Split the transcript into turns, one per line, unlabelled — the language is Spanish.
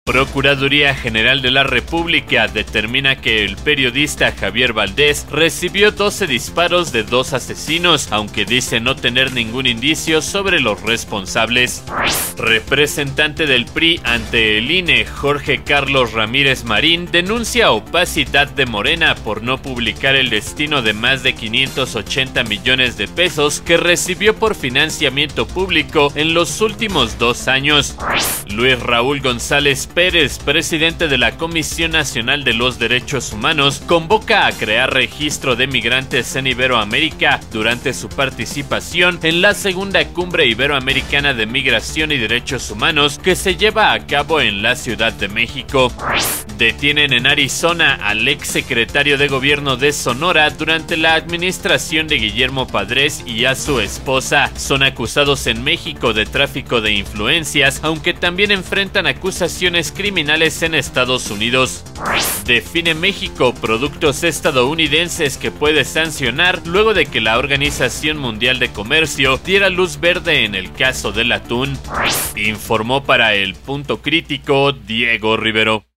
Procuraduría General de la República determina que el periodista Javier Valdés recibió 12 disparos de 2 asesinos, aunque dice no tener ningún indicio sobre los responsables. Representante del PRI ante el INE, Jorge Carlos Ramírez Marín, denuncia opacidad de Morena por no publicar el destino de más de 580 millones de pesos que recibió por financiamiento público en los últimos 2 años. Luis Raúl González Pérez, presidente de la Comisión Nacional de los Derechos Humanos, convoca a crear registro de migrantes en Iberoamérica durante su participación en la segunda Cumbre Iberoamericana de Migración y Derechos Humanos que se lleva a cabo en la Ciudad de México. Detienen en Arizona al exsecretario de Gobierno de Sonora durante la administración de Guillermo Padres y a su esposa. Son acusados en México de tráfico de influencias, aunque también enfrentan acusaciones criminales en Estados Unidos. Define México productos estadounidenses que puede sancionar luego de que la Organización Mundial de Comercio diera luz verde en el caso del atún. Informó para El Punto Crítico Diego Rivero.